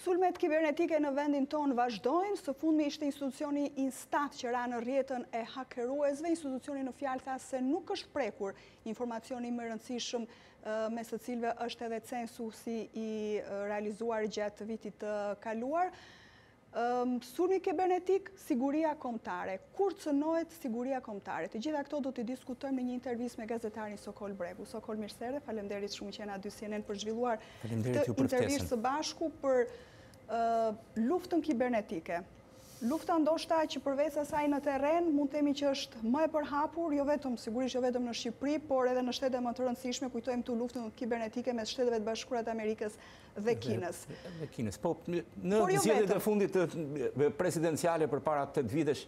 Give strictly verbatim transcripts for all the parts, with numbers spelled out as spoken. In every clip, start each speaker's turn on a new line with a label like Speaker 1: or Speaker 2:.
Speaker 1: Sulmet kibernetike në vendin tonë vazhdojnë, së fundmi ishte institucioni Instat që ra në rrjetën e hakeruesve. Institucioni në fjalë tha se nuk është prekur informacioni më rëndësishëm me së cilëve është edhe censusi i realizuar gjatë vitit të kaluar. Sulmi kibernetik, siguria kombëtare. Kur cënohet siguria kombëtare? Të gjitha këto do të diskutojmë në një intervistë me gazetarin Sokol Bregu. Sokol, mirësere, faleminderit shumë që jena dy C N N për zhvilluar këtë intervistë së bashku për luftën kibernetike. Lufta ndoshta që përveç asaj në terren mund të themi që është më e përhapur, jo vetëm sigurisht jo vetëm në Shqipëri, por edhe në shtete më të rëndësishme, kujtojmë këtu luftën kibernetike mes Shteteve të Bashkuara të Amerikës dhe Kinës.
Speaker 2: Dhe Kinës. Po në zgjedhjet e fundit presidenciale përpara tetë vitesh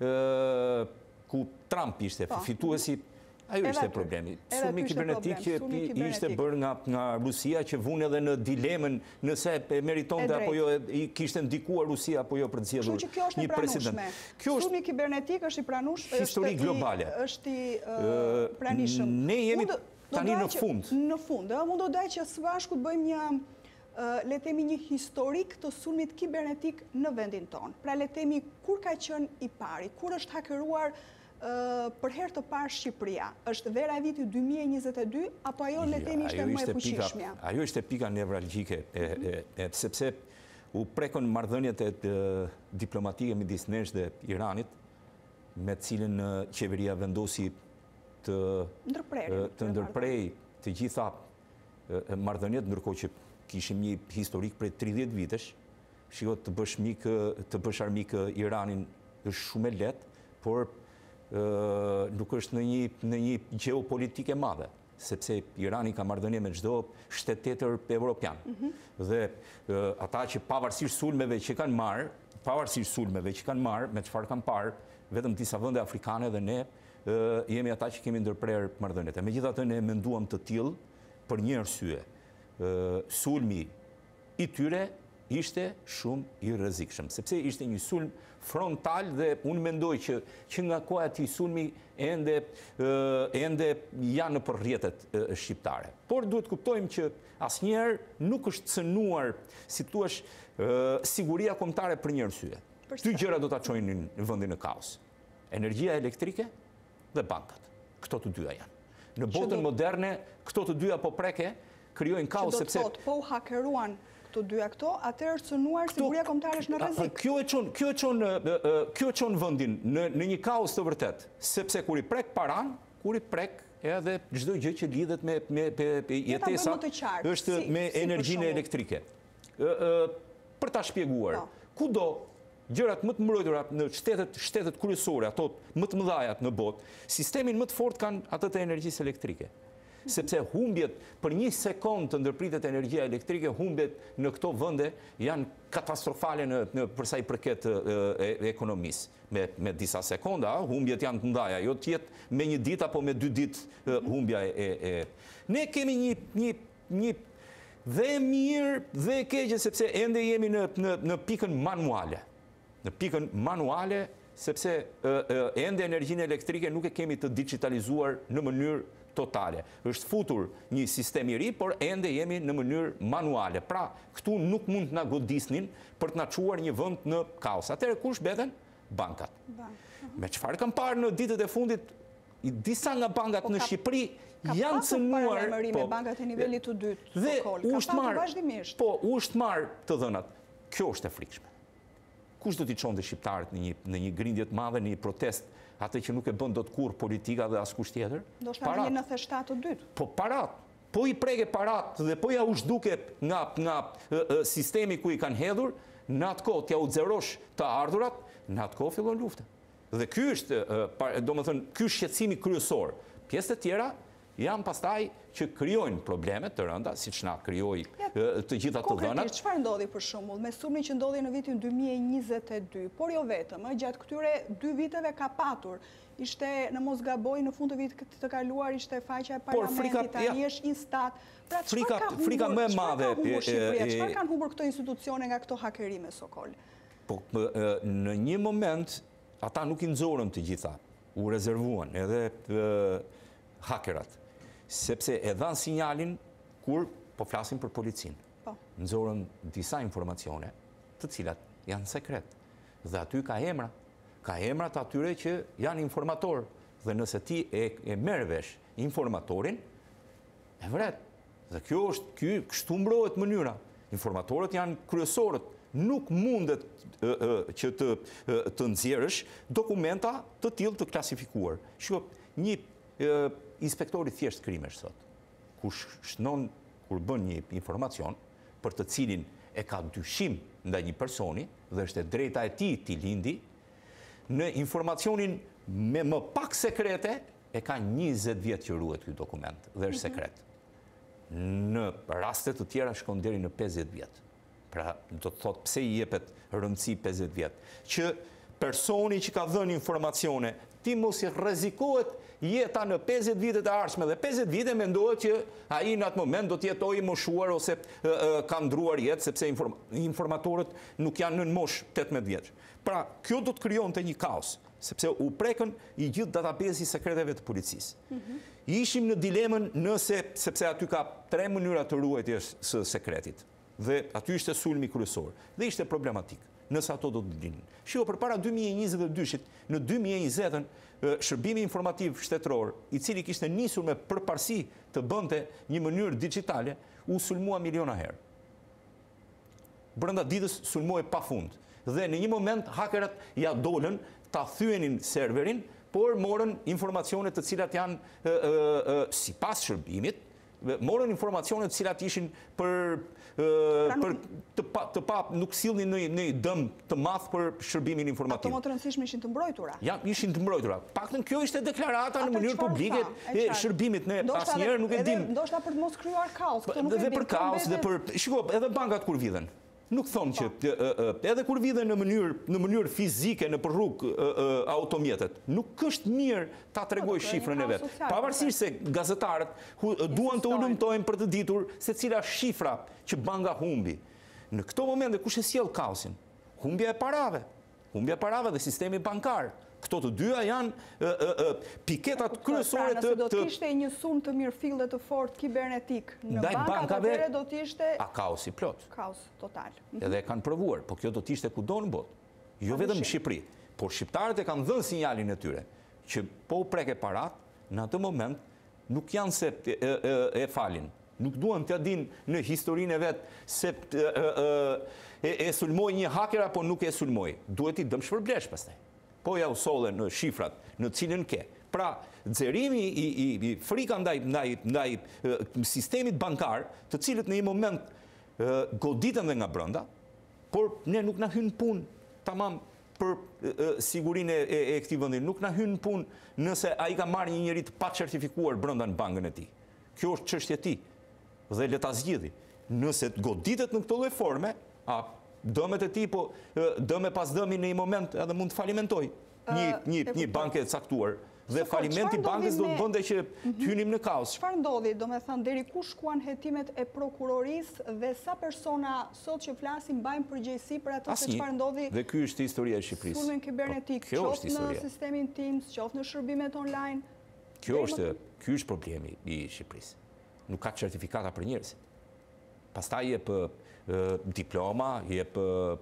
Speaker 2: ku Trump ishte fituesi, ajo ishte problemi. Sulmi kibernetik ishte bërë nga Rusia që vune edhe në dilemën nëse e meritonte apo jo, i kishte ndikuar Rusia apo jo për të zgjedhur një president.
Speaker 1: Sulmi kibernetik është i pranueshëm,
Speaker 2: histori globale.
Speaker 1: Është i pranishëm.
Speaker 2: Ne jemi tani në fund.
Speaker 1: Në fund, mund do daj që së bashku të bëjmë një le të themi një historik të sulmit kibernetik në vendin tonë. Pra le të themi kur ka qenë i pari, kur është hakeruar për herë të parë Shqipëria, është vera e vitit dy mijë e njëzet e dy, apo ajo le të themi ishte më e fuqishmja?
Speaker 2: Ajo ishte pika nevralgjike, sepse u prekën marrëdhëniet e diplomatike midis nesh dhe Iranit, me cilën qeveria vendosi të ndërprej të gjitha marrëdhëniet, ndërkohë që kishim një historik prej tridhjetë vitesh. Shiko, të bësh mik, të bësh armik Iranin është shumë e lehtë, por nuk është në një geopolitike madhe, sepse Irani ka marrëdhënie me çdo shtet tjetër evropian. Dhe ata që pavarësisht sulmeve që kanë marrë, pavarësisht sulmeve që kanë marrë, me çfarë kanë parë, vetëm disa vende afrikane dhe ne jemi ata që kemi ndërprerë marrëdhëniet. Megjithatë ne menduam të tillë për një arsye. Sulmi i tyre ishte shumë i rrezikshëm, sepse ishte një sulm frontal dhe unë mendoj që që nga koha e atij sulmi ende ende janë në rrjetet shqiptare. Por duhet kuptojmë që asnjëherë nuk është cënuar, si thua, siguria kombëtare për një arsye. Dy gjëra do ta çojnë në vendin e kaos. Energjia elektrike dhe bankat. Këto të dyja janë. Në botën moderne, këto të dyja po preke, krijojnë kaos sepse
Speaker 1: po u hakeruan të dyja këto, atëherë cënuar siguria kombëtare është në rrezik.
Speaker 2: Kjo e çon, kjo e çon, kjo e çon vendin në në një kaos të vërtet, sepse kur i prek paran, kur i prek edhe çdo gjë që lidhet me me jetesa është me energjinë elektrike. Për ta shpjeguar, kudo gjërat më të mbrojtura në shtetet shtetet kryesore, ato më të mëdha në botë, sistemin më të fortë kanë atë të energjisë elektrike. Sepse humbjet për një sekond të ndërpritet energjia elektrike, humbjet në këto vende janë katastrofale në përsa i përket ekonomisë. Me disa sekonda, humbjet janë të ndaja, jo të jetë me një ditë apo me dy ditë humbja e... Ne kemi një dhe mirë dhe keqe, sepse ende jemi në pikën manuale. Në pikën manuale, sepse ende energjinë elektrike nuk e kemi të digitalizuar në mënyrë totale. Është futur një sistem i ri, por ende jemi në mënyrë manuale. Pra, këtu nuk mund të na godisnin për të na çuar një vend në kaos. Atëherë kush mbeten? Bankat. Me çfarë kam parë në ditët e fundit, disa nga bankat në Shqipëri janë cënuar
Speaker 1: me bankat e nivelit të dytë.
Speaker 2: Dhe po, u është marrë të dhënat. Kjo është e frikshme. Kush do t'i çonte shqiptarët në një grindje të madhe, në një protestë, atë që nuk e bën dot kurrë politika dhe askush tjetër?
Speaker 1: Do shta një nëntëdhjetë e shtatë të dytë.
Speaker 2: Po parat, po i preke parat dhe po ja u zhduke nga sistemi ku i kanë hedhur, në atë kohë t'ja u xerosh të ardhurat, në atë kohë fillon lufta. Dhe ky është, domethënë, ky është shqetësimi kryesor. Pjesët e tjera janë pastaj që krijojnë probleme të rënda, siç na krijoi të gjitha të dhënat.
Speaker 1: Konkretisht, çfarë ndodhi për shembull me sulmin që ndodhi në vitin dy mijë e njëzet e dy, por jo vetëm, gjatë këtyre dy viteve ka patur. Ishte, në mos gaboj, në fund të vitit të kaluar ishte faqja e parlamentit, tani është Instat. Pra
Speaker 2: frika më e madhe
Speaker 1: çfarë kanë humbur këto institucione nga këto hakerime, Sokol?
Speaker 2: Po në një moment ata nuk i nxorën të gjitha, u rezervuan edhe hakerat. Sepse e dhanë sinjalin kur po flasim për policinë. Nëzorën disa informacione të cilat janë sekret. Dhe aty ka emra. Ka emra të atyre që janë informator. Dhe nëse ti e, e merr vesh informatorin, e vret. Dhe kjo është, kjo, kështu mbrohet mënyra. Informatorët janë kryesorët. Nuk mundet e, e, që të, e, të nxjerrësh dokumenta të tillë të klasifikuar. Shiko, një e, inspektori thjesht krimesh sot, kur shnon, kur bën një informacion për të cilin e ka dyshim ndaj një personi dhe është e drejta e tij ti lindi, në informacionin me më pak sekrete e ka njëzet vjet që ruhet ky dokument dhe është sekret. Në raste të tjera shkon deri në pesëdhjetë vjet. Pra, do të thot pse i jepet rëndësi pesëdhjetë vjet. Që personi që ka dhënë informacione, ti mos i rrezikohet jeta në pesëdhjetë vitet e ardhshme dhe pesëdhjetë vite mendohet që ai në atë moment do të jetojë i moshuar ose e, e, ka ndruar jetë sepse inform, informatorët nuk janë në moshë tetëmbëdhjetë vjeç. Pra, kjo do të krijonte një kaos, sepse u prekën i gjithë database i sekreteve të policisë. Mm-hmm. Ishim në dilemën nëse, sepse aty ka tre mënyra të ruajtjes së sekretit, dhe aty ishte sulmi kryesor, dhe ishte problematik, nëse ato do të dinin. Shiko, përpara dy mijë e njëzet e dyshit, në dy mijë e njëzet, shërbimi informativ shtetëror, i cili kishte nisur me përparësi të bënte një mënyrë digjitale, u sulmua miliona herë. Brenda ditës sulmoi pafund. Dhe në një moment hakerët ja dolën ta thyenin serverin, por morën informacione të cilat janë e, e, e, sipas shërbimit, morën informacione të cilat ishin për pra për të pa, të pa nuk sillnin në një dëm të madh për shërbimin informativ.
Speaker 1: Ato më të rëndësishme ishin të mbrojtura.
Speaker 2: Ja, ishin të mbrojtura. Paktën kjo ishte deklarata në mënyrë publike e shërbimit. Ne asnjëherë nuk e dim.
Speaker 1: Ndoshta për të mos krijuar kaos, këto nuk e dim.
Speaker 2: Dhe për kaos dhe për, shiko, edhe bankat kur vidhen. Nuk thonë që edhe kur vidhen në mënyrë në mënyrë fizike në për rrugë automjetet, nuk është mirë ta tregoj shifrën e vet. Pavarësisht se gazetarët duan të ulëmtojnë për të ditur se cila shifra që banka humbi. Në këto momente kush e sjell kaosin? Humbja e parave. Humbja e parave dhe sistemi bankar. Këto të dyja janë e, e, e, piketat kryesore të...
Speaker 1: Nëse do të ishte një sulm të mirëfillte të fortë kibernetik në bankat, atëherë do të ishte...
Speaker 2: A kaosi plot.
Speaker 1: Kaos total.
Speaker 2: Edhe e kanë provuar, po kjo do të ishte kudo në botë. Jo vetëm në Shqipëri, por shqiptarët e kanë dhënë sinjalin e tyre, që po u preke parat, në atë moment nuk janë se e, e, e falin. Nuk duan të din në historinë e vetë se e, e, e, e sulmoj një haker apo nuk e sulmoj. Duhet i dëm shpërblesh pastaj. Po ja u solle në shifrat në cilën ke. Pra, nxerimi i, i, i frika ndaj, ndaj, ndaj e, sistemit bankar, të cilët në një moment e, goditen dhe nga brenda, por ne nuk na hyn punë tamam për e, sigurinë e, e, e këtij vendi, nuk na hyn punë nëse ai ka marrë një njerëz të pa certifikuar brenda në bankën e tij. Kjo është çështje e tij. Dhe le ta zgjidhë. Nëse goditet në këtë lloj forme, a dëmet e tij, po dëme pas dëmi në një moment edhe mund të falimentoj një, një, një banke e caktuar. Dhe falimenti bankës do të bënte që të hynim në kaos.
Speaker 1: Çfarë ndodhi, do me thënë, deri ku shkuan hetimet e prokurorisë dhe sa persona sot që flasin mbajnë përgjegjësi për ato se çfarë ndodhi?
Speaker 2: Dhe ky është historia e Shqipërisë.
Speaker 1: Sulmin kibernetik, qoftë në sistemin Teams, qoftë në shërbimet online.
Speaker 2: Kjo është, ky është problemi i Shqipërisë. Nuk ka certifikata për njerëzit. Pastaj jep diploma, jep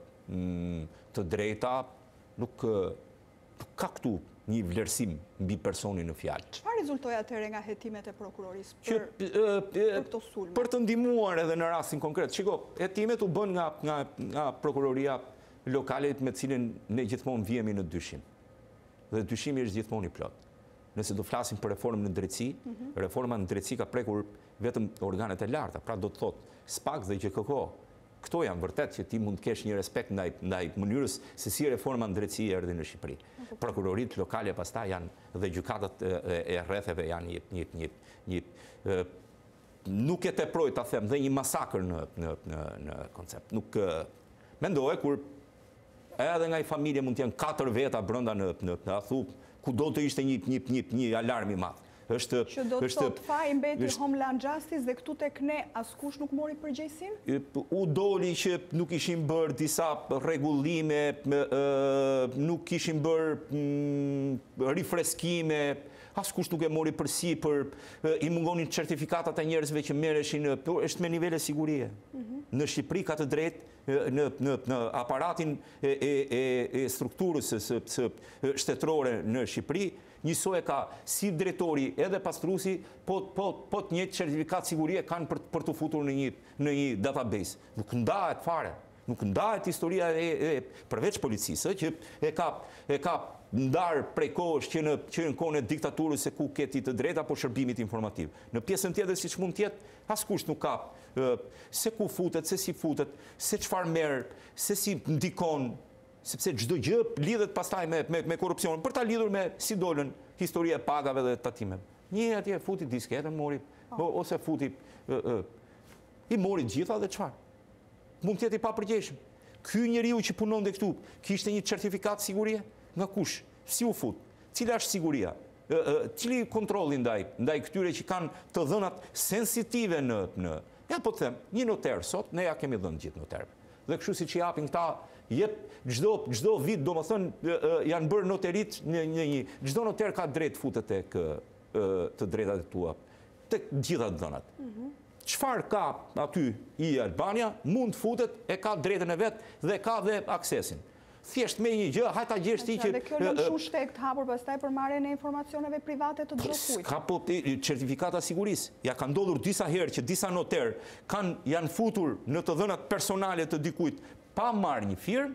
Speaker 2: të drejta, nuk, nuk ka këtu një vlerësim mbi personin në fjalë.
Speaker 1: Çfarë rezultoi atëherë nga hetimet e prokurorisë për,
Speaker 2: që,
Speaker 1: për këto sulme?
Speaker 2: Për të ndihmuar edhe në rastin konkret. Shiko, hetimet u bën nga, nga, nga prokuroria lokale me cilën ne gjithmonë vihemi në dyshim. Dhe dyshimi është gjithmonë i plot. Nëse do flasim për reformën në drejtësi, mm-hmm. reforma në drejtësi ka prekur vetëm organet e larta, pra do të thotë SPAK dhe G K K. Këto janë vërtet që ti mund të kesh një respekt ndaj, ndaj mënyrës se si reforma në drejtësi erdhi në Shqipëri. Prokurorit lokale pastaj janë dhe gjykatat e, e rretheve janë një, një, një, një e, nuk e teproj ta them dhe një masakër në, në, në, në koncept. Nuk e, mendoje kur edhe nga i familje mund të jenë katër veta brenda në në, në athup, ku do të ishte një një një, një alarm i madh. Është,
Speaker 1: që do të thotë faji mbeti është, Homeland Justice dhe këtu tek ne askush nuk mori përgjegjësinë?
Speaker 2: U doli që nuk ishin bërë disa rregullime, nuk ishin bërë rifreskime, askush nuk e mori përsipër, i mungonin certifikatat e njerëzve që merreshin, është me nivele sigurie. Mm-hmm. në Shqipëri ka të drejtë në, në, në aparatin e, e, e, e strukturës së, së shtetërore në Shqipëri, njësoj e ka si drejtori edhe pastruesi, po, po, po të njëjtë certifikat sigurie kanë për, për të futur në një, në një database. Nuk ndahet fare. Nuk ndahet historia e, e përveç policisë, që e ka, e ka ndarë prej kohësh që në, që në kohën e diktaturës se ku keti të drejta apo shërbimit informativ. Në pjesën tjetër, siç mund të jetë, askush nuk ka e, se ku futet, se si futet, se çfarë merr, se si ndikon, sepse çdo gjë lidhet pastaj me, me, me korrupsionin, për ta lidhur me si dolën historia e pagave dhe tatimeve. Një atje futi disketën, mori, o, ose futi, e, e, i mori gjitha dhe çfarë? Mund të jetë i papërgjeshëm. Ky njeriu që punonte këtu, kishte një certifikat sigurie? Nga kush? Si u fut? Cila është siguria? E, e, cili kontrolli ndaj, ndaj këtyre që kanë të dhënat sensitive në, në... Ja po të them, një noter sot, ne ja kemi dhënë gjithë noterëve. Dhe kështu siç i japin këta, jep çdo çdo vit, domethënë janë bërë noterit në një një çdo noter ka drejt futet tek të drejtat e tua, tek gjitha të dhënat. Mm-hmm. Çfarë ka aty i Albania, mund futet, e ka drejtën e vet dhe ka dhe aksesin. Thjesht me një gjë, hajta gjesh ti që...
Speaker 1: Dhe kjo lëm shumë shtek të hapur pastaj për marrjen e informacioneve private të çdo kujt.
Speaker 2: Ka po certifikata sigurisë. Ja ka ndodhur disa herë që disa noter kanë janë futur në të dhënat personale të dikujt pa marrë një firmë,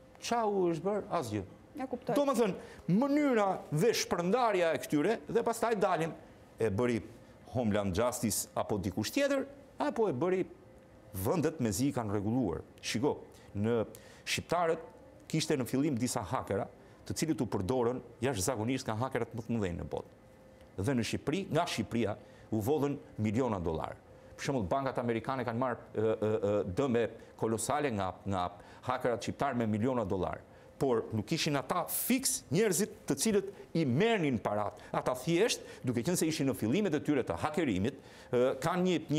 Speaker 2: çau është bërë asgjë.
Speaker 1: Ja kuptoj.
Speaker 2: Domethënë, mënyra dhe shpërndarja e këtyre dhe pastaj dalin e bëri Homeland Justice apo dikush tjetër, apo e bëri vendet mezi kanë rregulluar. Shiko, në shqiptarët kishte në fillim disa hakera, të cilët u përdorën jashtëzakonisht nga hakerat më të mëdhenj në botë. Dhe në Shqipëri, nga Shqipëria, u vodhën miliona dollar. Për shembull, bankat amerikane kanë marrë dëme kolosale nga nga hakerat shqiptar me miliona dollar. Por nuk ishin ata fix njerëzit të cilët i merrnin parat. Ata thjesht, duke qenë se ishin në fillimet e tyre të hakerimit, kanë një, një,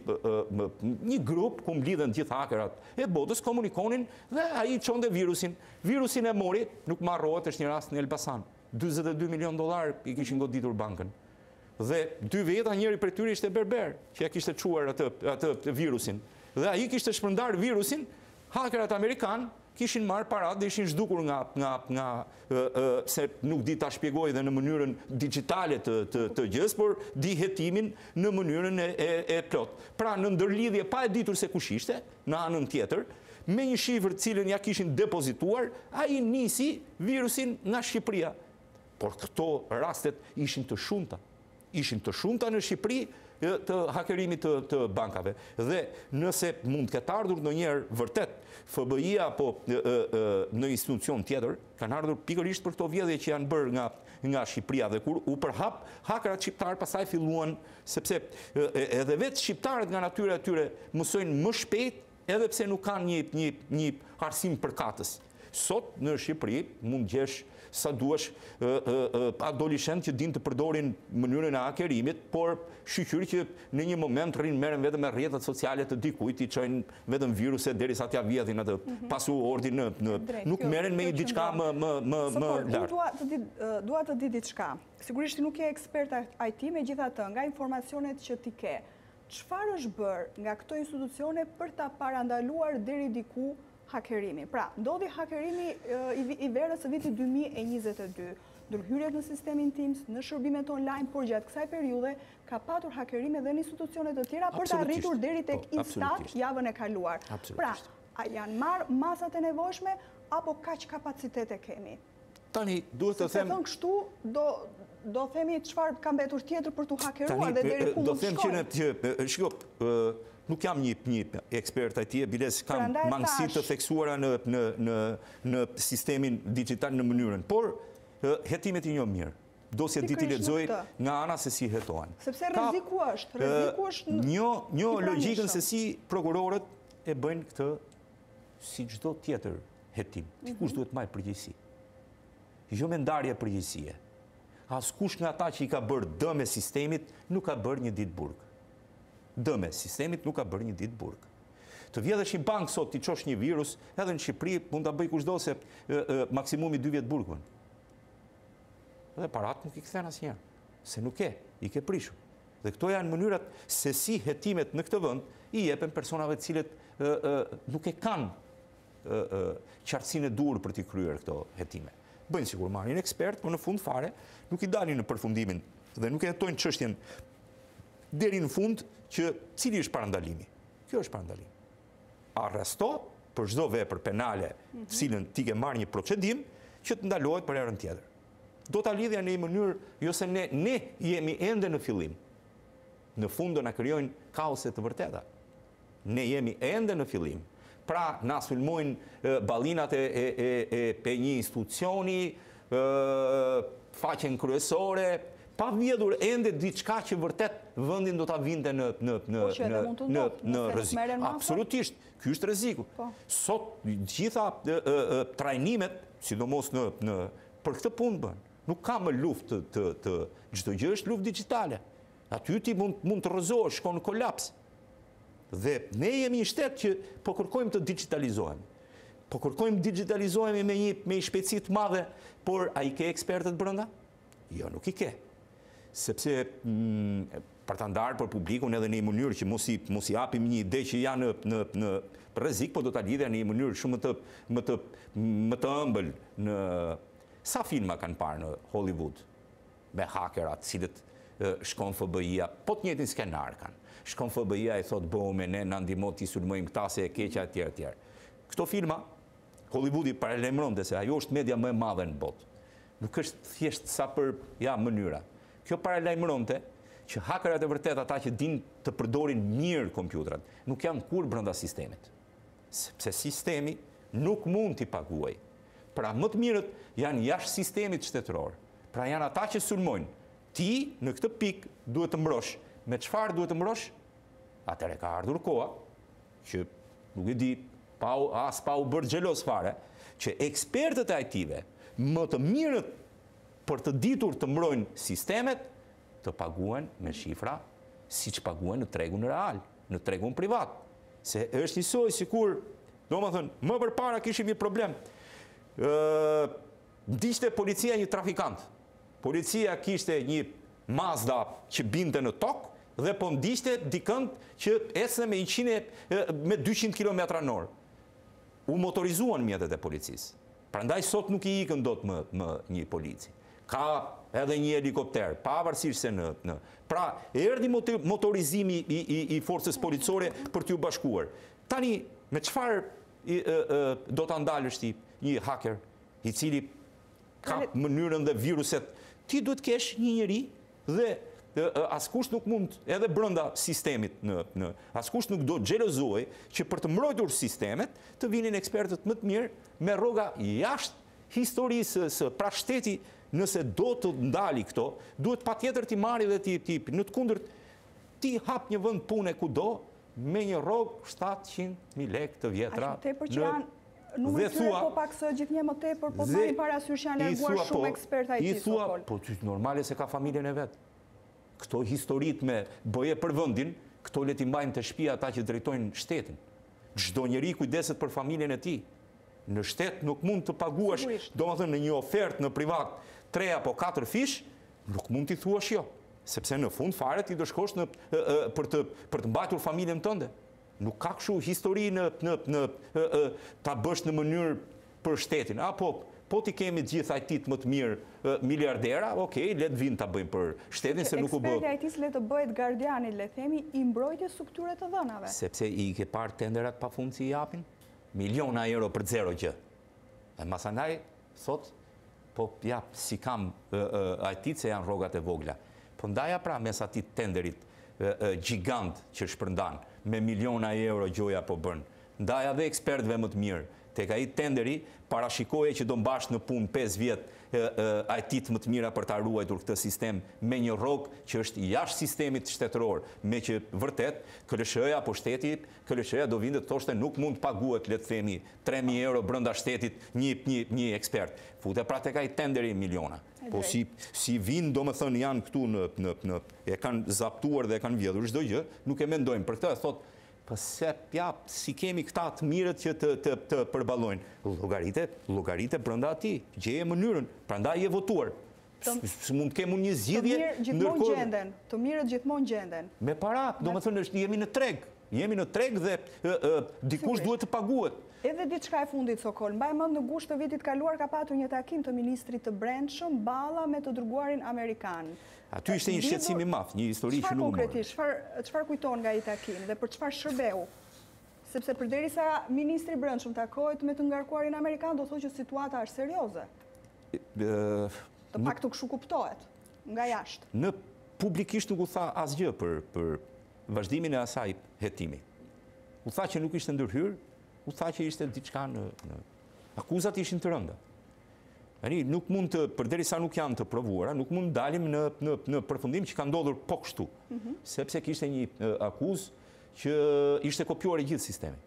Speaker 2: një, një grup ku mblidhen gjithë hakerat e botës, komunikonin dhe ai çonte virusin. Virusin e mori, nuk marrohet, është një rast në Elbasan. dyzet e dy milion dollar i kishin goditur bankën. Dhe dy veta, njëri prej tyre ishte berber, që ja kishte çuar atë, atë virusin. Dhe ai kishte shpërndar virusin, hakerat amerikan kishin marrë parat dhe ishin zhdukur nga, nga, nga e, e, se nuk di ta shpjegoj dhe në mënyrën digjitale të, të, të gjës, por di hetimin në mënyrën e, e, e plot. Pra në ndërlidhje pa e ditur se kush ishte, në anën tjetër, me një shifër cilën ja kishin depozituar, ai nisi virusin nga Shqipëria. Por këto rastet ishin të shumta. Ishin të shumta në Shqipëri të hakerimit të, të bankave. Dhe nëse mund këtë ardhur në njerë vërtet, F B I-a apo e, e, në institucion tjetër, kanë ardhur pikërisht për këto vjedhje që janë bërë nga, nga Shqipëria. Dhe kur u përhap, hakerat shqiptarë pasaj filluan, sepse e, edhe vetë shqiptarët nga natyra e tyre mësojnë më shpejt, edhe pse nuk kanë një, një, një arsim përkatës. Sot në Shqipëri mund gjesh sa duash adoleshent që din të përdorin mënyrën e hakerimit, por shqyqyr që në një moment rrinë merren vetëm me rrjetet sociale të dikujt, i çojnë vetëm viruse derisa t'ja vjedhin atë pasu ordin në, në nuk merren me diçka më më më më lart.
Speaker 1: Dua të di dua të di diçka. Sigurisht nuk je ekspert I T, megjithatë nga informacionet që ti ke, çfarë është bërë nga këto institucione për ta parandaluar deri diku hakerimi? Pra, ndodhi hakerimi i verës së vitit dy mijë e njëzet e dy, ndërhyrjet në sistemin Teams, në shërbimet online, por gjatë kësaj periudhe ka patur hakerime dhe në institucione të tjera për të arritur deri tek Instat javën e kaluar. Pra, a janë marrë masat e nevojshme apo kaq kapacitete kemi?
Speaker 2: Tani, duhet të them...
Speaker 1: Se thënë kështu, do, do themi çfarë ka mbetur tjetër për të hakeruar dhe deri ku mund të shkojnë.
Speaker 2: Do them që, shiko, nuk jam një, një ekspert I T, biles kam mangësi të theksuara në, në, në, në sistemin digital në mënyrën, por hetimet i një mirë. Dosje diti lexoj nga ana se si hetohen.
Speaker 1: Sepse rreziku është, rreziku është
Speaker 2: një, një logjikën se si prokurorët e bëjnë këtë si çdo tjetër hetim. Dikush duhet marrë përgjegjësi. Jo me ndarje përgjegjësie. Askush nga ata që i ka bërë dëm sistemit nuk ka bërë një ditë burg. Dëme, sistemit nuk ka bërë një ditë burg. Të vjedhësh një bank sot, ti qosh një virus, edhe në Shqipëri mund ta bëj kushdo se e, e, maksimumi dy vjet burgun. Dhe parat nuk i kthen asnjëherë, se nuk ke, i ke prishur. Dhe këto janë mënyrat se si hetimet në këtë vend i jepen personave të cilët nuk e kanë qartësinë e dur për t'i kryer këto hetime. Bëjnë sigur marrin ekspert, por në fund fare nuk i dalin në përfundimin dhe nuk e hetojnë çështjen deri në fund që cili është parandalimi. Kjo është parandalimi. Arresto për çdo vepër penale, të cilën ti ke marrë një procedim që të ndalohet për herën tjetër. Do ta lidhja në një mënyrë, jo se ne ne jemi ende në fillim. Në fund do na krijojnë kaose të vërteta. Ne jemi ende në fillim. Pra, na sulmojnë ballinat e, e, e, e pe një institucioni, e, faqen kryesore, pa vjedhur ende diçka që vërtet vendin do ta vinte në në në
Speaker 1: po
Speaker 2: në në, në rrezik. Absolutisht, ky është rreziku.
Speaker 1: Po.
Speaker 2: Sot gjitha e, e, e, trajnimet, sidomos në në për këtë punë bën. Nuk ka më luftë të të, të çdo gjë është luftë digjitale. Aty ti mund mund të rrëzohesh, shkon në kolaps. Dhe ne jemi një shtet që po kërkojmë të digitalizohemi. Po kërkojmë digitalizohemi me një me një shpejtësi të madhe, por a i ke ekspertët brenda? Jo, nuk i ke. Sepse mm, për ta ndarë për publikun edhe në një mënyrë që mos i mos i japim një ide që janë në në në rrezik, po do ta lidhja në një mënyrë shumë të më të më të ëmbël në sa filma kanë parë në Hollywood me hakerat, cilët shkon F B I-a, po të njëjtin skenar kanë. Shkon F B I-a i thot bëhu me ne, na ndihmo ti sulmojmë këta se e keqja etj etj. Këto filma Hollywoodi paralajmëronte se ajo është media më e madhe në botë. Nuk është thjesht sa për ja mënyra. Kjo paralajmëronte që hakerat e vërtet, ata që din të përdorin mirë kompjutrat, nuk janë kur brenda sistemit. Sepse sistemi nuk mund t'i paguaj. Pra më të mirët janë jashtë sistemit shtetëror. Pra janë ata që sulmojnë. Ti në këtë pikë duhet të mbrosh. Me çfarë duhet të mbrosh? Atëre ka ardhur koha që nuk e di, pa u, as pa u bërë xhelos fare, që ekspertët e I T-ve më të mirët për të ditur të mbrojnë sistemet të paguen me shifra siç paguen në tregun real, në tregun privat. Se është njësoj sikur, domethënë, më përpara kishim një problem. Ë, ndiqte policia një trafikant. Policia kishte një Mazda që binte në tokë dhe po ndiqte dikënd që ecte me njëqind me dyqind kilometra në orë. U motorizuan mjetet e policisë. Prandaj sot nuk i ikën dot më, më një polici. Ka edhe një helikopter, pavarësisht se në, në. Pra, erdhi motorizimi i, i, i forcës policore për t'ju bashkuar. Tani, me çfarë i, e, e, do ta ndalësh ti një hacker i cili ka mënyrën dhe viruset? Ti duhet kesh një njeri dhe askush nuk mund, edhe brenda sistemit, në, në, askush nuk do xhelozoj që për të mbrojtur sistemet të vinin ekspertët më të mirë me rroga jashtë historisë së pra shteti, nëse do të ndali këto, duhet patjetër ti marrë dhe ti, ti në të kundërt ti hap një vend pune kudo me një rrogë shtatëqind mijë lekë të vjetra.
Speaker 1: Aq tepër që janë numri tyre po pak së gjithnjë më tepër, po marrin parasysh janë larguar shumë eksperta I T.
Speaker 2: I thua, po ty normale se ka familjen e vet. Këto historit me boje për vendin, këto le t'i mbajnë të shtëpia ata që drejtojnë shtetin. Çdo njeri kujdeset për familjen e tij. Në shtet nuk mund të paguash, domethënë në një ofertë në privat, tre apo katër fish, nuk mund t'i thuash jo, sepse në fund fare ti do shkosh në e, e, për të për të mbajtur familjen tënde. Nuk ka kështu histori në në në e, e, ta bësh në mënyrë për shtetin. Apo po ti kemi të gjithë I T më të mirë e, miliardera, okay, le të vinë ta bëjnë për shtetin se nuk u bë.
Speaker 1: Eksperti I T le të bëhet gardiani, le themi, I mbrojtjes së këtyre të dhënave.
Speaker 2: Sepse I ke parë tenderat pafund si I japin? Miliona euro për zero gjë. E masandaj thot, po ja, si kam e, e, I T se janë rrogat e vogla. Po ndaja pra mes atij tenderit e, e, gjigant që shpërndan me miliona euro gjoja po bën. Ndaja dhe ekspertëve më të mirë. Tek ai tenderi parashikoje që do mbash në punë pesë vjet I T më të mira për ta ruajtur këtë sistem me një rrogë që është jashtë sistemit shtetëror, me që vërtet K L S H-ja apo shteti, K L S H-ja do vinte të thoshte nuk mund të paguhet, le të themi, tre mijë euro brenda shtetit një një një ekspert. Fute pra tek ai tenderi miliona. Po si si vin, domethënë janë këtu në në në e kanë zaptuar dhe e kanë vjedhur çdo gjë, nuk e mendojnë për këtë, thotë pëse ja, si kemi këta të mirët që të, të, të përballojnë. Llogarite, llogarite brenda atij, gjeje mënyrën, prandaj je votuar. Së mund të kemë një zgjidhje
Speaker 1: ndërkohë. Të mirët gjithmonë gjenden, të mirët gjithmonë gjenden.
Speaker 2: Me para, domethënë është jemi në treg. Jemi në treg dhe dikush duhet të paguhet.
Speaker 1: Edhe diçka e fundit, Sokol, mbaj mend në gusht të vitit kaluar ka patur një takim të ministrit të brendshëm balla me të dërguarin amerikan.
Speaker 2: Aty ishte një shqetësim i madh, një histori që nuk
Speaker 1: morë. Konkretisht, çfarë kujton nga ai takim dhe për çfarë shërbeu? Sepse përderisa ministri i brendshëm takohet me të ngarkuarin amerikan, do thotë që situata është serioze. Të paktën kështu kuptohet nga jashtë.
Speaker 2: Në publikisht nuk u tha asgjë për për vazhdimin e asaj hetimi. U tha që nuk ishte ndërhyrë, u tha që ishte diçka në, në... akuzat ishin të rënda. Ani, nuk mund të, përderisa nuk janë të provuara, nuk mund dalim në, në, në përfundim që ka ndodhur po kështu, mm -hmm. sepse kishte një uh, akuzë që ishte kopjuar i gjithë sistemi.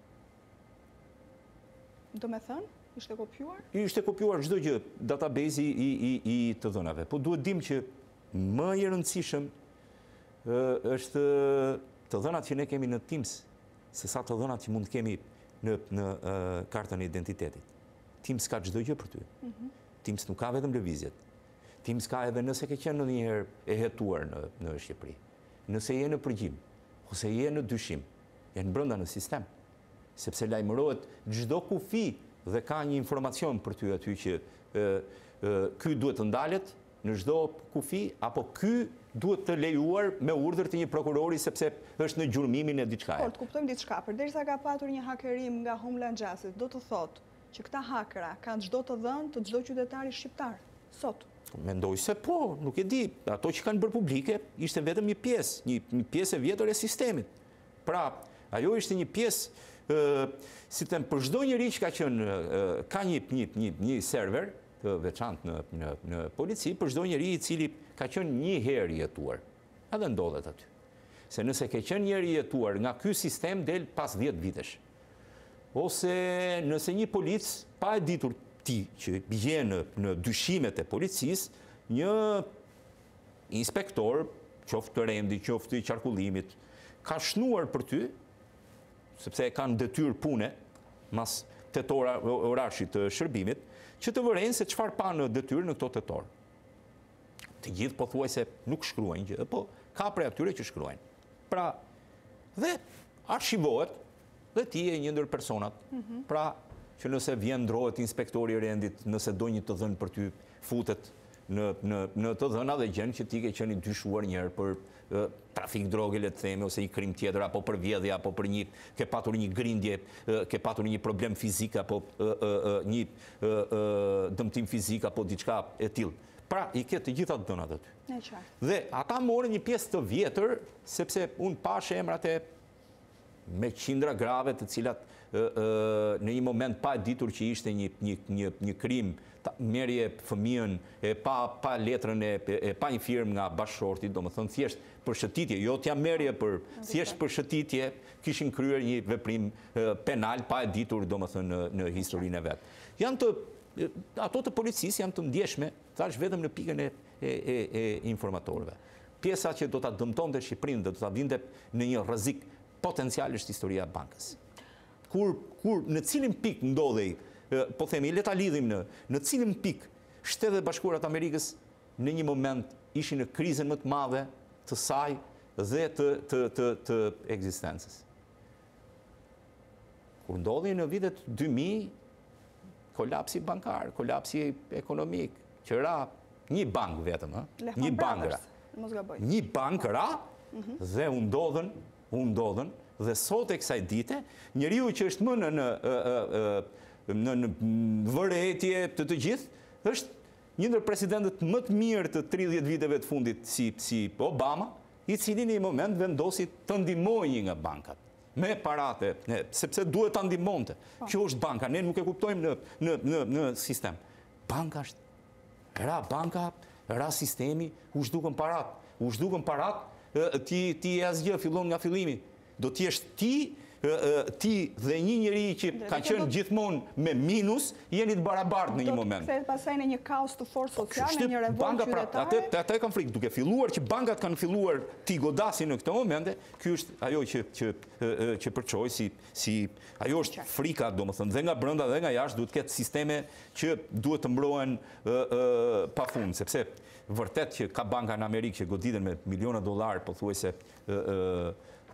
Speaker 1: Do me thënë, ishte kopjuar?
Speaker 2: Ishte kopjuar çdo gjë, database i, i, i të dhënave. Po duhet dim që më i rëndësishëm uh, është të dhënat që ne kemi në Teams, se sa të dhënat që mund të kemi në, në uh, kartën e identitetit. Teams ka çdo gjë për ty. Mm -hmm. Teams nuk ka vetëm lëvizjet. Teams ka edhe nëse ke qenë ndonjëherë e hetuar në, në Shqipëri. Nëse je në përgjim, ose je në dyshim, janë brenda në sistem. Sepse lajmërohet çdo kufi dhe ka një informacion për ty aty që e, e, ky duhet të ndalet në çdo kufi, apo ky duhet të lejuar me urdhër të një prokurori sepse është në gjurmimin e diçkaje.
Speaker 1: Por, të kuptojmë diçka, përderisa ka patur një hakerim nga Homeland Justice, do të thotë që këta hakera kanë çdo të dhënë të çdo qytetari shqiptar sot.
Speaker 2: Mendoj se po, nuk e di. Ato që kanë bërë publike ishte vetëm një pjesë, një, një pjesë e vjetër e sistemit. Pra, ajo ishte një pjesë, uh, si them, për çdo njeri që ka qenë, uh, ka një, një, një, një server të veçantë në, në, në polici, për çdo njeri i cili ka qenë një herë i jetuar. Edhe ndodhet aty. Se nëse ke qenë njeri i jetuar, nga ky sistem del pas dhjetë vitesh. Ose nëse një polic, pa e ditur ti që bje në, në dyshimet e policisë, një inspektor, qoftë të rendi, qoftë i qarkullimit, ka shnuar për ty, sepse kanë detyrë pune, mas tetora orashit të shërbimit, që të vërenë se çfarë pa në detyrë në këto tetor. Të gjithë po thuaj se nuk shkruajnë gjë, po ka prej atyre që shkruajnë. Pra, dhe archivohet, dhe ti e një ndër personat. Mm-hmm. Pra, që nëse vjen ndrohet inspektori i rendit, nëse do një të dhënë për ty, futet në, në, në të dhëna dhe gjenë që ti ke qenë i dyshuar njërë për uh, trafik droge, le të themi, ose një krim tjetër, apo për vjedhje, apo për një, ke patur një grindje, uh, ke patur një problem fizik, apo uh, uh, uh, një uh, uh, dëmtim fizik, apo diçka e tillë. Pra, i ke të gjitha të dhënat aty. Dhe ata morën një pjesë të vjetër, sepse unë pash emrat e me qindra grave të cilat e, e, në një moment pa ditur që ishte një, një, një, një krim, ta, merje fëmijën, e pa, pa letrën, e, e pa një firmë nga bashkëshorti, do më thënë thjesht për shëtitje, jo t'ja merje për thjesht për shëtitje, kishin kryer një veprim e, penal pa e ditur, do më thënë, në, në historinë e vetë. Janë të, ato të policisë janë të ndjeshme, thash vetëm në pikën e, e, e, e informatorëve. Pjesa që do t'a dëmtonte Shqipërinë dhe do t'a vinte në një rrezik potencialisht historia e bankës. Kur, kur në cilin pik ndodhej, po themi, le ta lidhim në, në cilin pik Shtetet e Bashkuara të Amerikës në një moment ishin në krizën më të madhe të saj dhe të, të, të, të ekzistencës. Kur ndodhi në vitet dy mijë, kolapsi bankar, kolapsi ekonomik, që ra një bank vetëm, ha? Një bank ra. Një bank ra dhe u ndodhen u ndodhen, dhe sot e kësaj dite, njeriu që është më në, në, në, në vërejtje të të gjithë, është një ndër presidentët më të mirë të tridhjetë viteve të fundit si, si Obama, i cili në një moment vendosi të ndihmojë një nga bankat, me parate, ne, sepse duhet të ndihmonte. Kjo është banka, ne nuk e kuptojmë në, në, në, në sistem. Banka është, ra banka, ra sistemi, u zhdukën parat, u zhdukën parat, ti, ti e asgjë fillon nga fillimi. Do t'jesh ti, ti dhe një njeri që ka qenë gjithmonë me minus, jeni të barabartë në një moment.
Speaker 1: Do të kthehet pasaj në një kaos të fortë social, në një revolt qytetare.
Speaker 2: Atë e kam frikë, duke filluar që bankat kanë filluar t'i godasin në këto momente, ky është ajo që që që përçoj si si ajo është frika, domethënë, dhe nga brenda dhe nga jashtë duhet të ketë sisteme që duhet të mbrohen pafund, sepse vërtet që ka banka në Amerikë që goditen me miliona dollar, pothuajse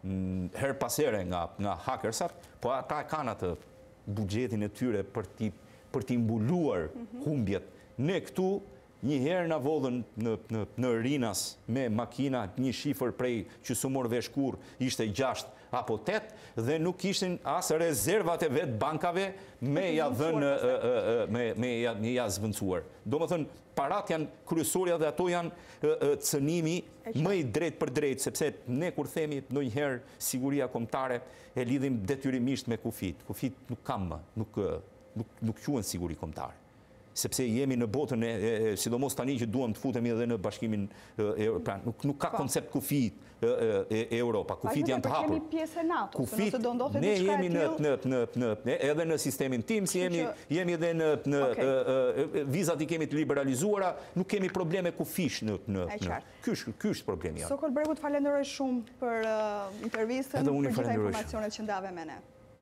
Speaker 2: her pasere nga, nga hackersat, po ata kanë atë buxhetin e tyre për ti për t'i mbuluar humbjet. Ne këtu një herë na vodhën në, në, në Rinas me makina, një shifër prej që su morë vesh kur ishte gjashtë apo tetë, dhe nuk ishin as rezervat e vetë bankave me ja dhënë, me, me ja, me ja zvëncuar. Do më thënë, parat janë kryesorja dhe ato janë cënimi më i drejt për drejt, sepse ne kur themi në njëherë siguria kombëtare e lidhim detyrimisht me kufit. Kufit nuk kam më, nuk, nuk, nuk quhen siguri kombëtare. Sepse jemi në botën e, e, e sidomos tani që duam të futemi edhe në bashkimin e, pra, nuk, nuk ka pa. koncept kufit e, e, e Europa. Kufit janë të hapur.
Speaker 1: Kemi pjesë e NATO,
Speaker 2: kufit,
Speaker 1: se do ndodhet
Speaker 2: ne jemi në, në, në, në, në, edhe në sistemin tim, si jemi, që... jemi edhe në, në okay. e, e, vizat i kemi të liberalizuara, nuk kemi probleme kufish në, në, në kysh, kysh problemi janë.
Speaker 1: Sokol Bregu, të falenderoj shumë për uh, intervistën, për gjitha informacionet që ndave me ne.